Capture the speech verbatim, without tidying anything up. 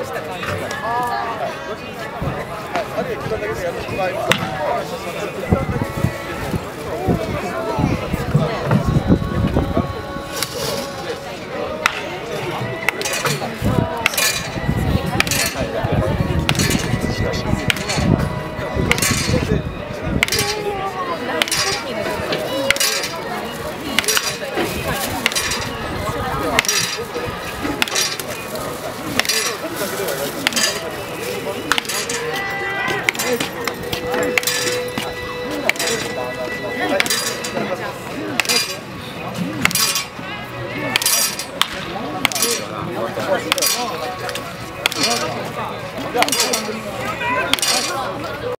した感じが。 ああ。あれ一番だけでやる場合も。